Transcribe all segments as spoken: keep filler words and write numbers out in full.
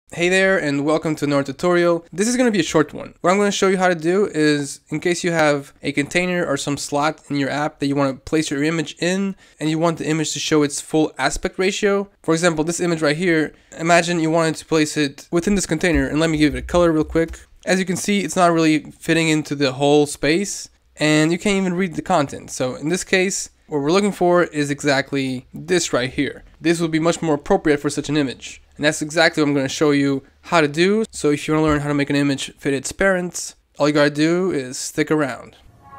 Hey there and welcome to another tutorial. This is going to be a short one. What I'm going to show you how to do is, in case you have a container or some slot in your app that you want to place your image in and you want the image to show its full aspect ratio. For example, this image right here, imagine you wanted to place it within this container, and let me give it a color real quick. As you can see, it's not really fitting into the whole space and you can't even read the content. So in this case, what we're looking for is exactly this right here. This would be much more appropriate for such an image. And that's exactly what I'm going to show you how to do. So if you want to learn how to make an image fit its parents, all you got to do is stick around.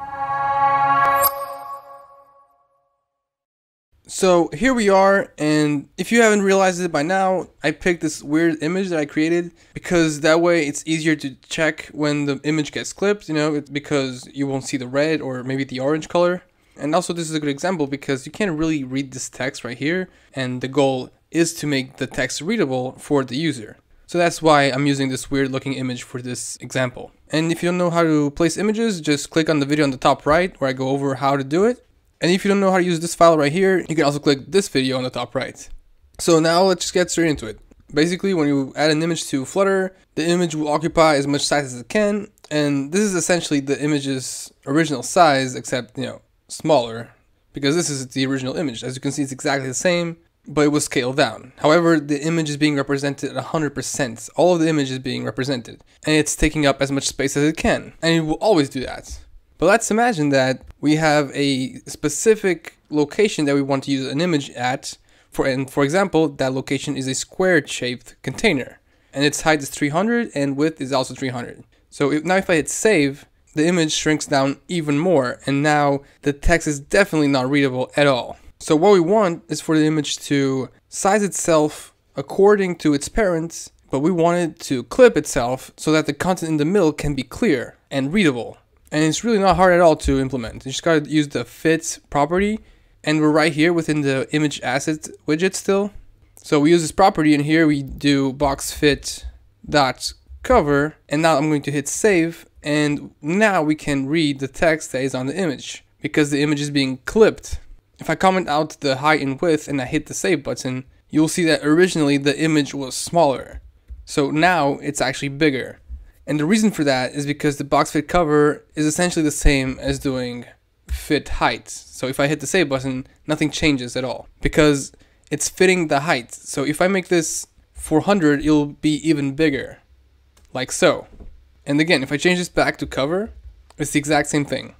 So here we are, and if you haven't realized it by now, I picked this weird image that I created because that way it's easier to check when the image gets clipped, you know, because you won't see the red or maybe the orange color. And also this is a good example because you can't really read this text right here, and the goal is to make the text readable for the user. So that's why I'm using this weird looking image for this example. And if you don't know how to place images, just click on the video on the top right where I go over how to do it. And if you don't know how to use this file right here, you can also click this video on the top right. So now let's just get straight into it. Basically, when you add an image to Flutter, the image will occupy as much size as it can. And this is essentially the image's original size, except, you know, smaller, because this is the original image. As you can see, it's exactly the same, but it was scaled down. However, the image is being represented at one hundred percent. All of the image is being represented, and it's taking up as much space as it can, and it will always do that. But let's imagine that we have a specific location that we want to use an image at, for, and for example, that location is a square-shaped container, and its height is three hundred, and width is also three hundred. So if, now if I hit save, the image shrinks down even more, and now the text is definitely not readable at all. So what we want is for the image to size itself according to its parents, but we want it to clip itself so that the content in the middle can be clear and readable. And it's really not hard at all to implement. You just gotta use the fit property, and we're right here within the image asset widget still. So we use this property, and here we do box fit dot cover, and now I'm going to hit save, and now we can read the text that is on the image because the image is being clipped. If I comment out the height and width and I hit the save button, you'll see that originally the image was smaller. So now it's actually bigger. And the reason for that is because the box fit cover is essentially the same as doing fit height. So if I hit the save button, nothing changes at all because it's fitting the height. So if I make this four hundred, it'll be even bigger, like so. And again, if I change this back to cover, it's the exact same thing.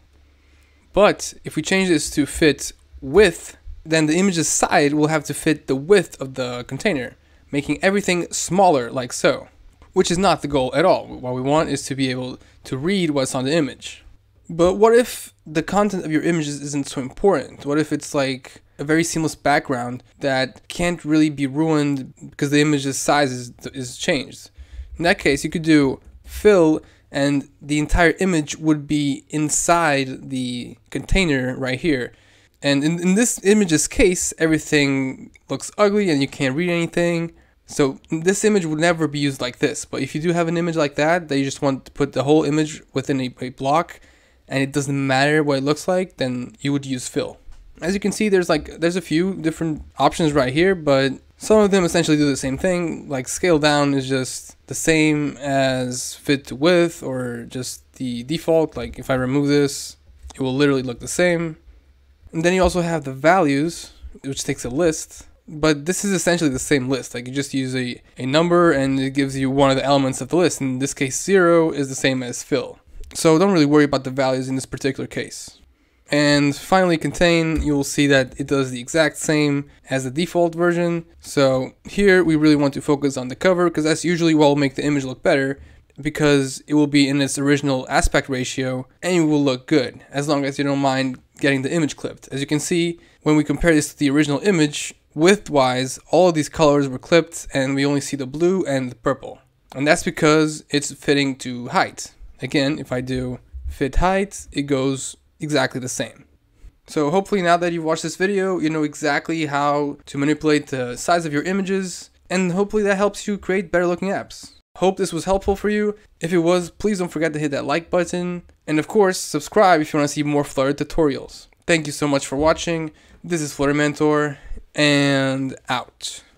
But if we change this to fit width, then the image's side will have to fit the width of the container, making everything smaller like so, which is not the goal at all. What we want is to be able to read what's on the image. But what if the content of your images isn't so important? What if it's like a very seamless background that can't really be ruined because the image's size is, is changed? In that case, you could do fill, and the entire image would be inside the container right here. And in, in this image's case, everything looks ugly and you can't read anything. So this image would never be used like this. But if you do have an image like that, that you just want to put the whole image within a, a block, and it doesn't matter what it looks like, then you would use fill. As you can see, there's like there's a few different options right here, but some of them essentially do the same thing. Like scale down is just the same as fit to width, or just the default. Like if I remove this, it will literally look the same. And then you also have the values, which takes a list, but this is essentially the same list. Like you just use a, a number and it gives you one of the elements of the list. In this case, zero is the same as fill. So don't really worry about the values in this particular case. And finally, contain, you will see that it does the exact same as the default version. So here we really want to focus on the cover because that's usually what will make the image look better, because it will be in its original aspect ratio and it will look good as long as you don't mind getting the image clipped. As you can see, when we compare this to the original image, width-wise, all of these colors were clipped and we only see the blue and the purple. And that's because it's fitting to height. Again, if I do fit height, it goes exactly the same. So hopefully now that you've watched this video, you know exactly how to manipulate the size of your images, and hopefully that helps you create better looking apps. Hope this was helpful for you. If it was, please don't forget to hit that like button. And of course, subscribe if you want to see more Flutter tutorials. Thank you so much for watching. This is Flutter Mentor, and out.